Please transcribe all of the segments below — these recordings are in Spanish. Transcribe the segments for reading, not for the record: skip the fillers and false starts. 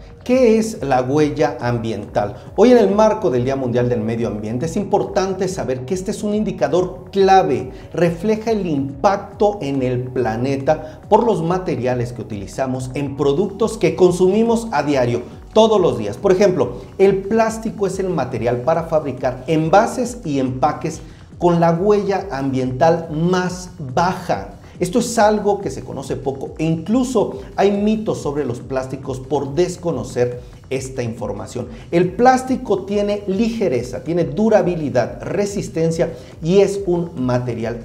¿Qué es la huella ambiental? Hoy en el marco del Día Mundial del Medio Ambiente es importante saber que este es un indicador clave, refleja el impacto en el planeta por los materiales que utilizamos en productos que consumimos a diario, todos los días. Por ejemplo, el plástico es el material para fabricar envases y empaques con la huella ambiental más baja. Esto es algo que se conoce poco e incluso hay mitos sobre los plásticos por desconocer esta información. El plástico tiene ligereza, tiene durabilidad, resistencia y es un material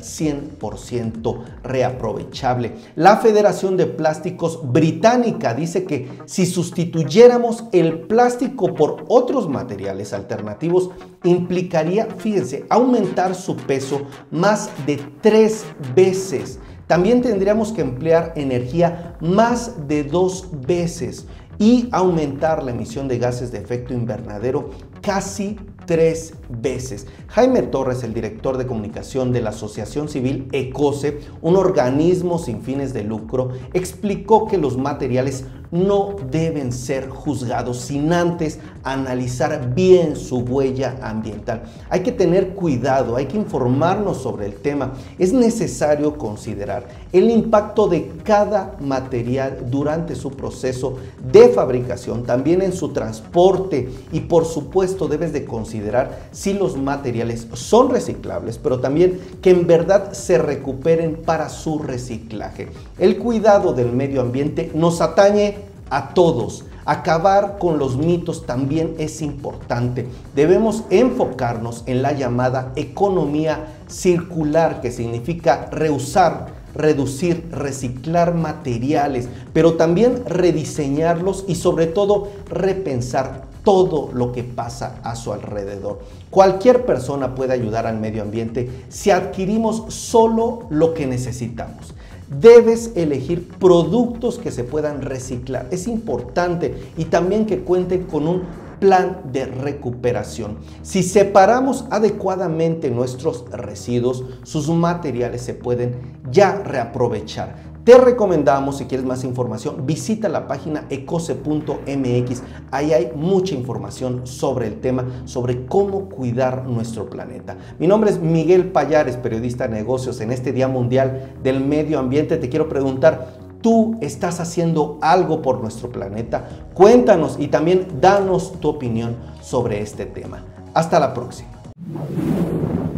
100% reaprovechable. La Federación de Plásticos Británica dice que si sustituyéramos el plástico por otros materiales alternativos, implicaría, fíjense, aumentar su peso más de 3 veces. También tendríamos que emplear energía más de 2 veces y aumentar la emisión de gases de efecto invernadero casi 3 veces. Jaime Torres, el director de comunicación de la Asociación Civil ECOCE, un organismo sin fines de lucro, explicó que los materiales no deben ser juzgados sin antes analizar bien su huella ambiental. Hay que tener cuidado, hay que informarnos sobre el tema. Es necesario considerar el impacto de cada material durante su proceso de fabricación, también en su transporte y por supuesto debes de considerar si los materiales son reciclables, pero también que en verdad se recuperen para su reciclaje. El cuidado del medio ambiente nos atañe a todos. Acabar con los mitos también es importante. Debemos enfocarnos en la llamada economía circular, que significa reusar, reducir, reciclar materiales, pero también rediseñarlos y sobre todo repensar todo lo que pasa a su alrededor. Cualquier persona puede ayudar al medio ambiente si adquirimos solo lo que necesitamos. Debes elegir productos que se puedan reciclar. Es importante y también que cuenten con un plan de recuperación. Si separamos adecuadamente nuestros residuos, sus materiales se pueden ya reaprovechar. Te recomendamos, si quieres más información, visita la página ecoce.mx. Ahí hay mucha información sobre el tema, sobre cómo cuidar nuestro planeta. Mi nombre es Miguel Payares, periodista de negocios. En este Día Mundial del Medio Ambiente te quiero preguntar, ¿tú estás haciendo algo por nuestro planeta? Cuéntanos y también danos tu opinión sobre este tema. Hasta la próxima.